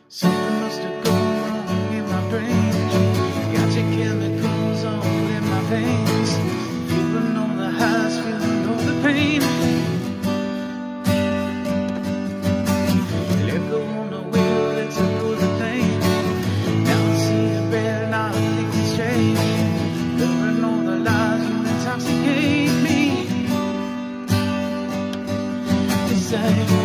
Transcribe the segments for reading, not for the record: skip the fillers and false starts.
Something must have gone wrong in my brain. Got your chemicals all in my veins. Feeling all the highs, feeling all the pain. Let go on the wheel, let's pull the plane. Now I see it red, now I think it's strange. Blurring all the lies, you intoxicate me. Decide.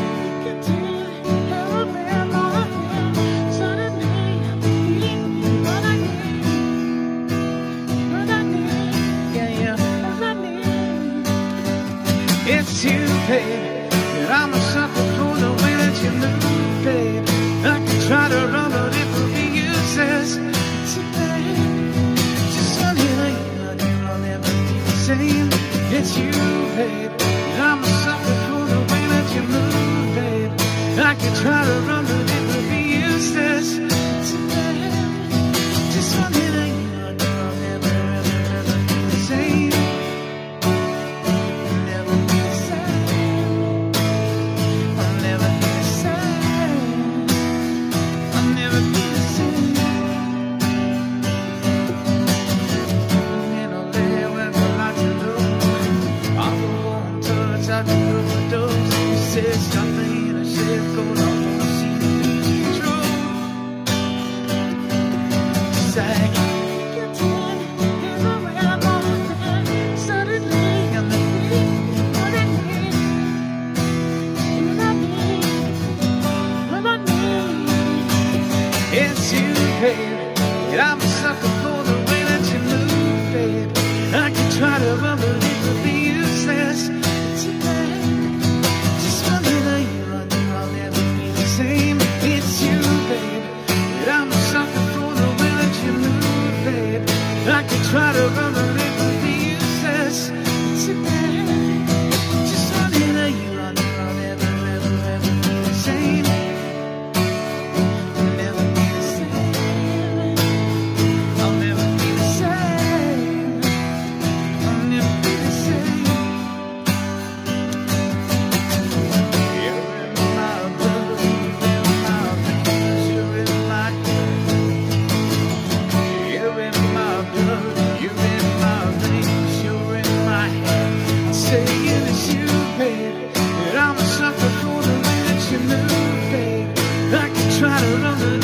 It's you, babe, and I'm a sucker for the way that you move, babe. I can try to run, but it will be useless. Today, just a little you, I'll never be the same. It's you, babe, and I'm a sucker for the way that you move, babe. I can try to run, but it will be useless. Today, just a little you, I'll never, ever be the same. It's you, babe, and I'm a sucker for the way that you move, babe. I can try to run, but it will be useless. Today, just one little you, I'll never be the same. It's you, babe, and I'm a sucker for the way that you move, babe. I can try to run, but it will be useless. Today, just one little you, I'll never, ever be the same. I'm a sucker for the way that you move, babe. I can try to run, but